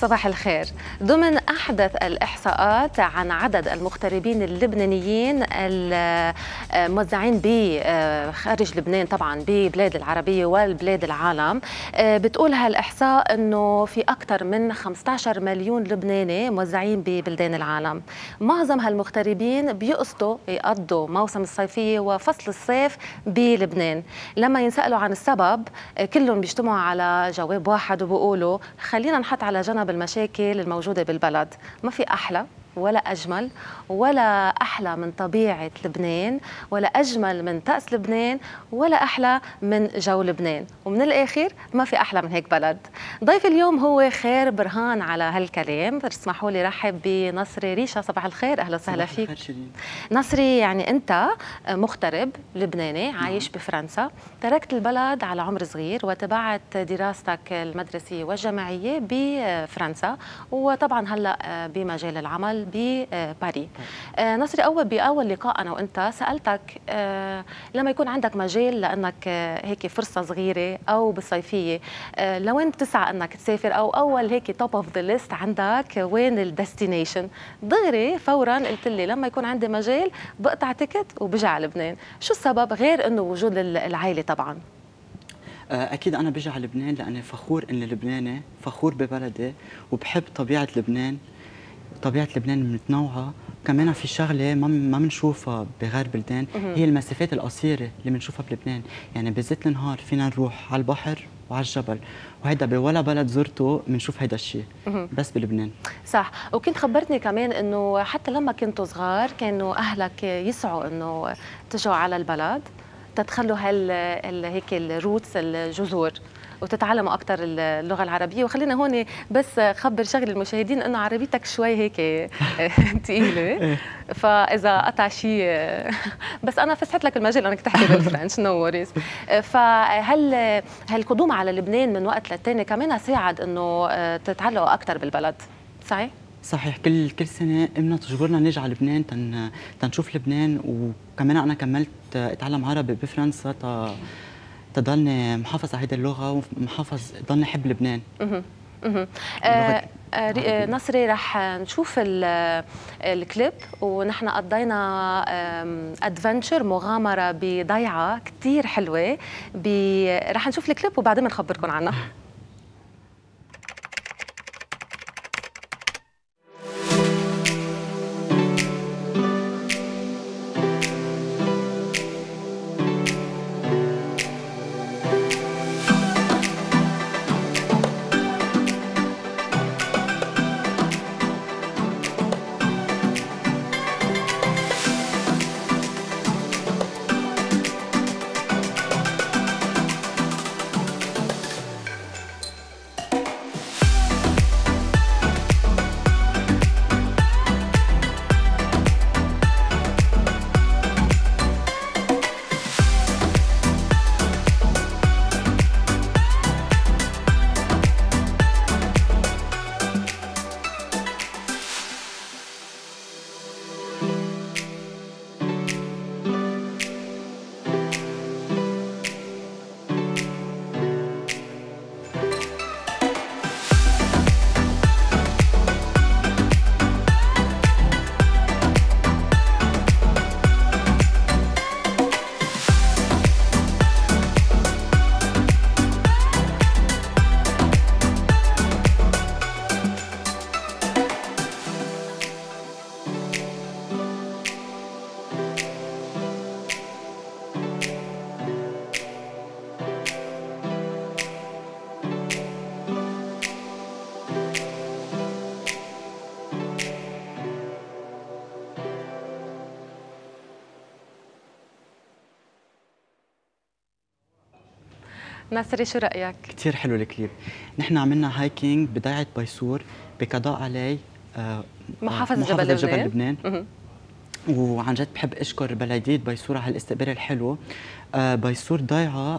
صباح الخير. ضمن أحدث الإحصاءات عن عدد المغتربين اللبنانيين الموزعين بخارج لبنان طبعا ببلاد العربية والبلاد العالم، بتقول هالإحصاء أنه في أكثر من 15 مليون لبناني موزعين ببلدان العالم. معظم هالمغتربين بيقصدوا يقضوا موسم الصيفية وفصل الصيف بلبنان. لما ينسألوا عن السبب كلهم بيجتمعوا على جواب واحد وبيقولوا خلينا نحط على جنب المشاكل الموجودة بالبلد. ما في أحلى ولا أجمل ولا أحلى من طبيعة لبنان ولا أجمل من طقس لبنان ولا أحلى من جو لبنان، ومن الآخر ما في أحلى من هيك بلد. ضيف اليوم هو خير برهان على هالكلام. اسمحوا لي رحب بنصري ريشة. صباح الخير، أهلا وسهلا فيك. نصري، يعني أنت مغترب لبناني عايش بفرنسا، تركت البلد على عمر صغير وتبعت دراستك المدرسية والجامعية بفرنسا، وطبعا هلأ بمجال العمل بباريس. نصري، بأول لقاء أنا وأنت سألتك لما يكون عندك مجال لأنك هيك فرصة صغيرة أو بالصيفية لوين بتسعى أنك تسافر، أو أول هيك توب أوف ذا ليست عندك وين الديستنيشن؟ دغري فورا قلت لي لما يكون عندي مجال بقطع تيكت وبرجع على لبنان. شو السبب غير أنه وجود العائلة طبعا؟ أكيد أنا برجع على لبنان لأني فخور إني لبناني، فخور ببلدي وبحب طبيعة لبنان. طبيعة لبنان متنوعة، كمان في شغلة ما بنشوفها بغير بلدان، هي المسافات القصيرة اللي بنشوفها بلبنان. يعني بزيت النهار فينا نروح على البحر وعلى الجبل، وهيدا بولا بلد زرته بنشوف هيدا الشيء بس بلبنان. صح. وكنت خبرتني كمان انه حتى لما كنتوا صغار كانوا اهلك يسعوا انه تجوا على البلد تدخلوا هيك الروتس، الجذور، وتتعلموا اكثر اللغه العربيه. وخلينا هون بس خبر شغل المشاهدين انه عربيتك شوي هيك ثقيله، فاذا قطع شيء بس انا فسحت لك المجال انك تحكي بالفرنش، نو وريز. فهل القدوم على لبنان من وقت للتاني كمان ساعد انه تتعلقوا اكثر بالبلد؟ صحيح؟ صحيح. كل سنه امنا تجبرنا نيجي على لبنان تنشوف لبنان. وكمان انا كملت اتعلم عربي بفرنسا تضلني محافظ على هيدي اللغه ومحافظ ضلني احب لبنان. نصري، رح نشوف الكليب، ونحن قضينا ادفنتشر، مغامره بضيعه كثير حلوه. رح نشوف الكليب وبعدين بنخبركم عنها. ناصري، شو رأيك؟ كثير حلو الكليب. نحن عملنا هايكينج بضيعة بيسور بقضاء علي محافظة جبل لبنان. وعن جد بحب اشكر بلدية بيسور على هالاستقبال الحلو. بيسور ضيعة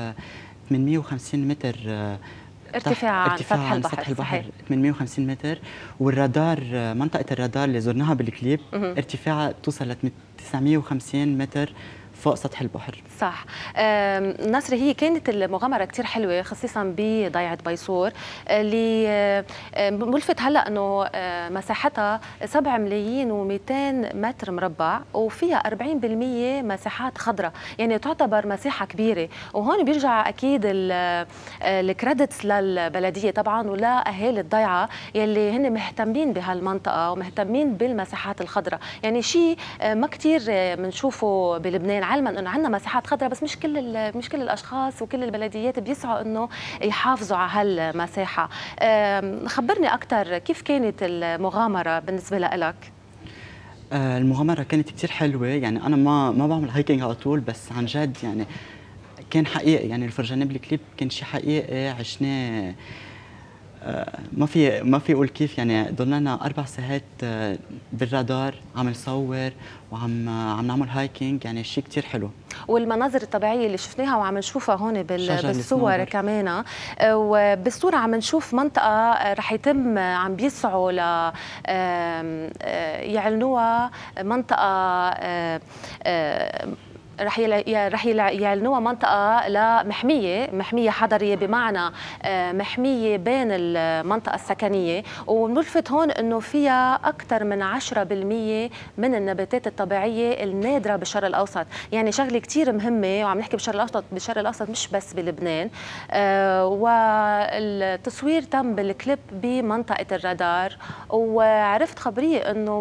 850 متر ارتفاع عن سطح البحر 850 متر. والرادار، منطقة الرادار اللي زرناها بالكليب ارتفاعها توصل ل 950 متر فوق سطح البحر. صح. نصري، هي كانت المغامرة كتير حلوة خصيصا بضيعة بيصور اللي ملفت هلا انه مساحتها 7 ملايين و200 متر مربع وفيها 40% مساحات خضراء، يعني تعتبر مساحة كبيرة. وهون بيرجع اكيد الكريدتس للبلدية طبعا ولاهالي الضيعة يلي هن مهتمين بهالمنطقة ومهتمين بالمساحات الخضراء، يعني شيء ما كتير بنشوفه بلبنان، علما انه عندنا مساحات خضراء بس مش كل الاشخاص وكل البلديات بيسعوا انه يحافظوا على هالمساحه. خبرني اكثر، كيف كانت المغامره بالنسبه لك؟ المغامره كانت كثير حلوه، يعني انا ما بعمل هايكينج على طول، بس عن جد يعني كان حقيقي، يعني اللي فرجاني بالكليب كان شيء حقيقي عشناه. ما في اقول كيف، يعني ضلنا 4 ساعات بالرادار عم نصور وعم نعمل هايكينج، يعني شيء كثير حلو. والمناظر الطبيعيه اللي شفناها وعم نشوفها هون بالصور كمان، وبالصوره عم نشوف منطقه رح يتم عم بيسعوا ل يعلنوها منطقه رح يعلنوها منطقة محمية حضرية، بمعنى محمية بين المنطقة السكنية. وملفت هون انه فيها أكثر من 10% من النباتات الطبيعية النادرة بالشرق الأوسط، يعني شغلة كتير مهمة. وعم نحكي بالشرق الأوسط مش بس بلبنان. والتصوير تم بالكليب بمنطقة الرادار. وعرفت خبرية انه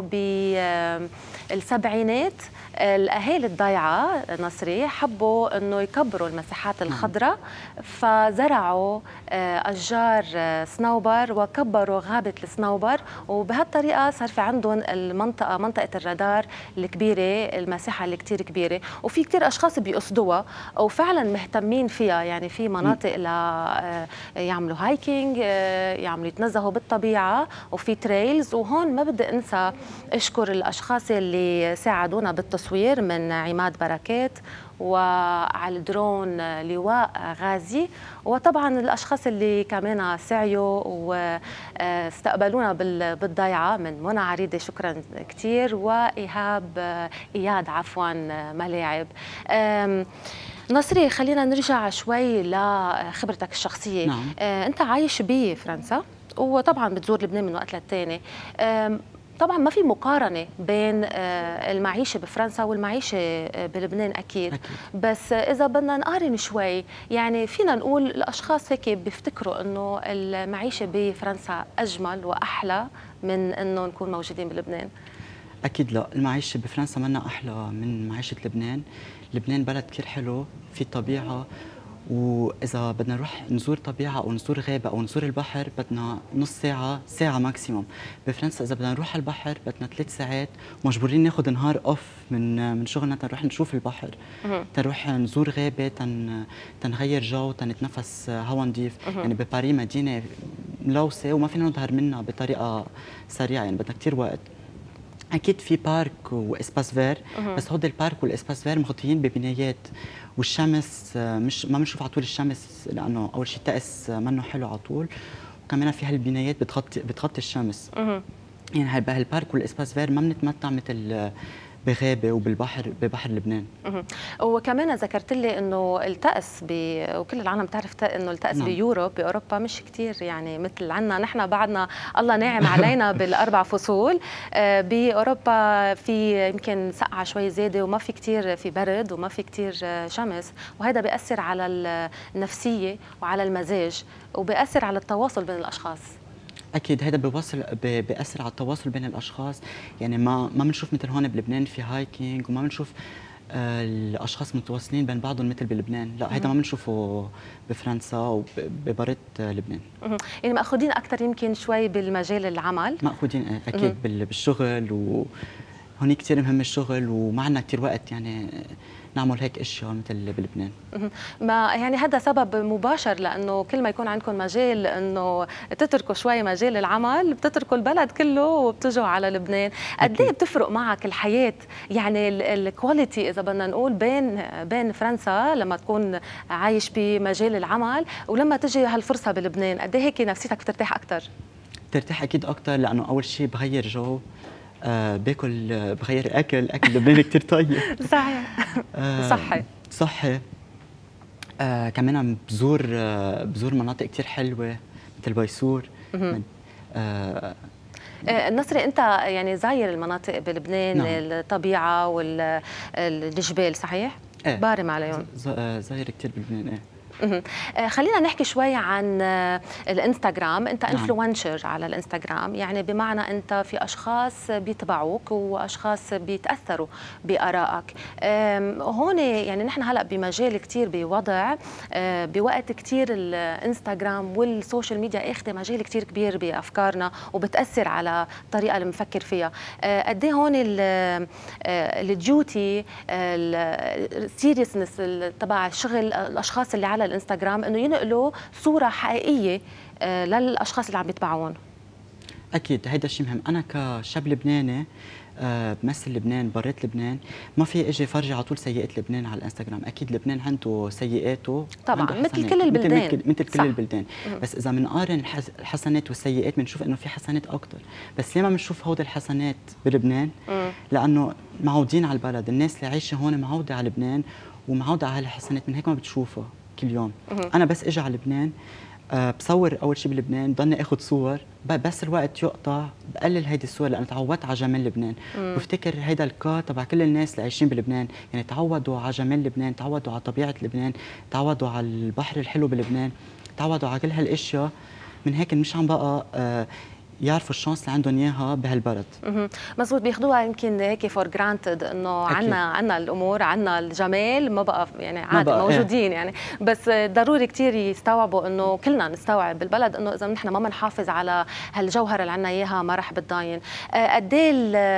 بالسبعينات الأهالي الضيعة نصري حبوا أنه يكبروا المساحات الخضراء، فزرعوا أشجار صنوبر وكبروا غابة الصنوبر، وبهالطريقة صار في عندهم منطقة الرادار الكبيرة، المساحة اللي كتير كبيرة، وفي كتير أشخاص بيقصدوها وفعلا مهتمين فيها. يعني في مناطق يعملوا هايكينج، يعملوا يتنزهوا بالطبيعة، وفي تريلز. وهون ما بدي أنسى أشكر الأشخاص اللي ساعدونا بالتصوير، من عماد بركات، وعلى الدرون لواء غازي، وطبعا الاشخاص اللي كمان سعيوا واستقبلونا بالضيعه، من منى عريضه شكرا كثير، اياد عفوا ملاعب. نصري، خلينا نرجع شوي لخبرتك الشخصيه. نعم. انت عايش بفرنسا وطبعا بتزور لبنان من وقت للتاني. طبعا ما في مقارنة بين المعيشة بفرنسا والمعيشة بلبنان أكيد. بس إذا بدنا نقارن شوي، يعني فينا نقول الأشخاص هيك بيفتكروا أنه المعيشة بفرنسا أجمل وأحلى من أنه نكون موجودين بلبنان. أكيد لا، المعيشة بفرنسا منا أحلى من معيشة لبنان. لبنان بلد كثير حلو، في طبيعة، وإذا بدنا نروح نزور طبيعة أو نزور غابة أو نزور البحر بدنا نص ساعة، ساعة ماكسيموم. بفرنسا إذا بدنا نروح على البحر بدنا 3 ساعات، مجبورين ناخذ نهار أوف من شغلنا تنروح نشوف البحر، تنروح نزور غابة، تنغير جو، تنتنفس هواء نظيف. يعني بباريس مدينة ملوثة وما فينا نظهر منها بطريقة سريعة، يعني بدنا كثير وقت. اكيد في بارك واسباس فير، بس هود البارك والاسباس فير مغطيين ببنايات، والشمس مش ما بنشوف على طول الشمس، لانه اول شيء الطقس منه حلو على طول، وكمان في هالبنايات بتغطي الشمس. يعني هالبارك والاسباس فير ما بنتمتع مثل بغابه وبالبحر ببحر لبنان. وكمان ذكرت لي انه الطقس وكل العالم بتعرف انه الطقس نعم. باوروبا مش كثير يعني مثل عنا، نحن بعدنا الله ناعم علينا بالاربع فصول. باوروبا في يمكن سقعه شوي زياده، وما في كثير في برد، وما في كثير شمس، وهذا بيأثر على النفسيه وعلى المزاج، وبيأثر على التواصل بين الاشخاص. اكيد هذا بيأثر على التواصل بين الاشخاص. يعني ما بنشوف مثل هون بلبنان في هايكينج، وما بنشوف الاشخاص متواصلين بين بعضهم مثل بلبنان، لا هذا ما بنشوفه بفرنسا وببرد لبنان. يعني مأخوذين اكثر يمكن شوي بالمجال العمل، مأخوذين اكيد بالشغل، وهون كثير مهم الشغل، وما عندنا كثير وقت يعني نعمل هيك اشياء مثل بلبنان. ما يعني هذا سبب مباشر، لانه كل ما يكون عندكم مجال انه تتركوا شوي مجال العمل بتتركوا البلد كله وبتجوا على لبنان. قد ايه بتفرق معك الحياه، يعني الكواليتي اذا بدنا نقول بين فرنسا لما تكون عايش بمجال العمل ولما تجي هالفرصه بلبنان؟ قد ايه هيك نفسيتك بترتاح اكثر؟ بترتاح اكيد اكثر، لانه اول شيء بغير جو، باكل بغير اكل لبناني كثير طيب. صحيح. صحي. صحي. كمان بزور مناطق كثير حلوه مثل بيسور. نصري، انت يعني زاير المناطق بلبنان، نعم. الطبيعه والجبال، صحيح؟ بارم عليهم. زاير كثير بلبنان. خلينا نحكي شوي عن الانستغرام. انت انفلونسر على الانستغرام، يعني بمعنى انت في اشخاص بيتبعوك واشخاص بيتاثروا بارائك. هون يعني نحن هلا بمجال كثير بوضع بوقت كثير الانستغرام والسوشيال ميديا اخذه مجال كثير كبير بافكارنا وبتاثر على الطريقه اللي بنفكر فيها. قد ايه هون الديوتي السيريسنس تبع الشغل الاشخاص اللي على الانستغرام انه ينقلوا صوره حقيقيه للاشخاص اللي عم يتبعون. اكيد هيدا الشيء مهم. انا كشاب لبناني بمثل لبنان برات لبنان، ما في اجي فرجي على طول سيئات لبنان على الانستغرام. اكيد لبنان عنده سيئاته طبعا مثل كل البلدان، مثل كل البلدان. بس اذا بنقارن الحسنات والسيئات بنشوف انه في حسنات اكثر. بس ليه ما بنشوف هودي الحسنات بلبنان؟ لانه معودين على البلد، الناس اللي عايشه هون معوده على لبنان ومعوده على الحسنات، من هيك ما بتشوفها كل يوم. انا بس اجي على لبنان بصور اول شيء بلبنان، ضلني اخذ صور، بس الوقت يقطع بقلل هيدي الصور لانه تعودت على جمال لبنان. بفتكر هيدا الكار تبع كل الناس اللي عايشين بلبنان، يعني تعودوا على جمال لبنان، تعودوا على طبيعه لبنان، تعودوا على البحر الحلو بلبنان، تعودوا على كل هالاشياء. من هيك مش عم بقى يعرفوا الشانس اللي عندهم اياها بهالبلد. مزبوط، بياخذوها يمكن هيك فور جرانتد انه عنا الامور، عنا الجمال، ما بقى يعني عادي موجودين يعني. بس ضروري كثير يستوعبوا انه كلنا نستوعب بالبلد انه اذا نحن ما بنحافظ على هالجوهره اللي عنا اياها ما رح بتضاين. قد ايه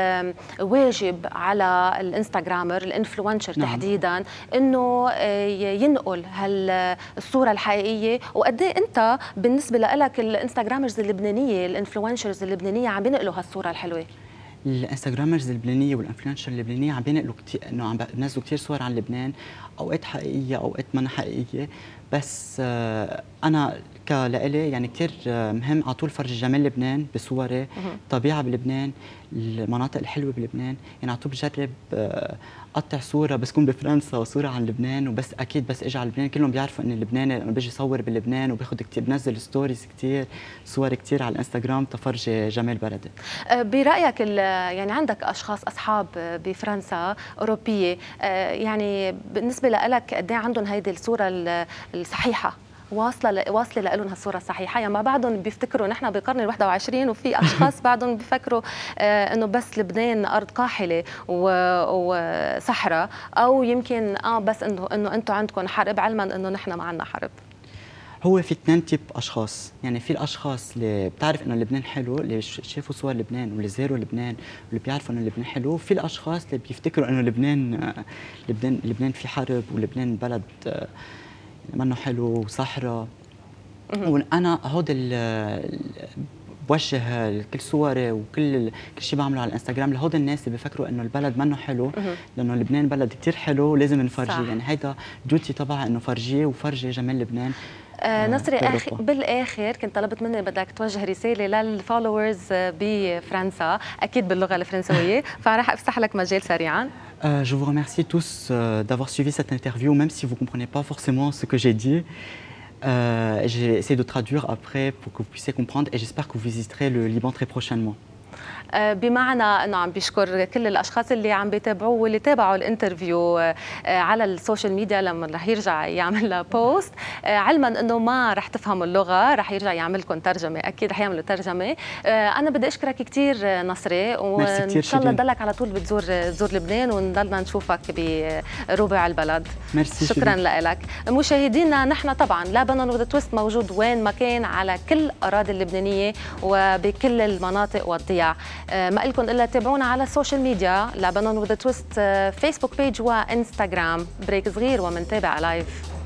الواجب على الانستغرامر الانفلونسر تحديدا انه ينقل هالصوره الحقيقيه، وقد ايه انت بالنسبه لك الانستغرامرز اللبنانيه الانفلونسرز اللبنانيه عم بينقلوا هالصوره الحلوه؟ الانستغرامرز اللبنانيه والانفلونسر اللبنانيه عم بينقلوا كثير، انه عم بينزلوا كثير صور عن لبنان، اوقات حقيقيه اوقات ما حقيقيه. بس انا كلإلي يعني كثير مهم على طول فرجي جمال لبنان بصوري، الطبيعه بلبنان، المناطق الحلوه بلبنان. يعني على طول بجرب قطع صوره بس كون بفرنسا وصوره عن لبنان، وبس اكيد بس اجي على لبنان كلهم بيعرفوا اني لبناني، انا بيجي صور بلبنان وباخذ كثير، بنزل ستوريز كثير، صور كثير على الانستغرام تفرجي جمال بلدي. برايك يعني عندك اشخاص اصحاب بفرنسا اوروبيه، يعني بالنسبه لك قد ايه عندهم هيدي الصوره الصحيحه واصله لهم هالصوره الصحيحه؟ يعني ما بعضهم بيفتكروا نحن بالقرن ال21 وفي اشخاص بعضهم بيفكروا انه بس لبنان ارض قاحله وصحراء، او يمكن بس انه انتم عندكم حرب، علما انه نحن ما عندنا حرب. هو في اثنين تيب اشخاص، يعني في الاشخاص اللي بتعرف انه لبنان حلو، اللي شافوا صور لبنان واللي زاروا لبنان واللي بيعرفوا انه لبنان حلو، وفي الاشخاص اللي بيفتكروا انه لبنان في حرب ولبنان بلد منه حلو وصحراء. وانا هود بوجه كل صوري وكل شيء بعمله على الانستغرام لهود الناس اللي بيفكروا انه البلد منه حلو، لانه لبنان بلد كثير حلو لازم نفرجيه. يعني هيدا ديوتي تبع انه فرجيه وفرجي جمال لبنان. نصري، بالاخر كنت طلبت مني بدك توجه رساله للفولورز بفرنسا، اكيد باللغه الفرنسويه، فراح افتح لك مجال سريعا. Je vous remercie tous d'avoir suivi cette interview, même si vous ne comprenez pas forcément ce que j'ai dit. J'ai essayé de traduire après pour que vous puissiez comprendre, et j'espère que vous visiterez le Liban très prochainement. بمعنى انه عم بيشكر كل الاشخاص اللي عم بيتابعوه واللي تابعوا الانترفيو على السوشيال ميديا لما رح يرجع يعمل لها بوست، علما انه ما رح تفهموا اللغه، رح يرجع يعمل لكم ترجمه، اكيد رح يعملوا ترجمه. انا بدي اشكرك كثير نصري، وان شاء الله تضلك على طول بتزور لبنان ونضلنا نشوفك بربع البلد. شكرا لك. مشاهدينا، نحن طبعا لبنان وذ تويست موجود وين ما كان على كل الاراضي اللبنانيه وبكل المناطق والضياع. ما لكم الا تابعونا على السوشيال ميديا، لبنان وذ تويست، فيسبوك بيج وانستغرام. بريك صغير ومنتابع لايف.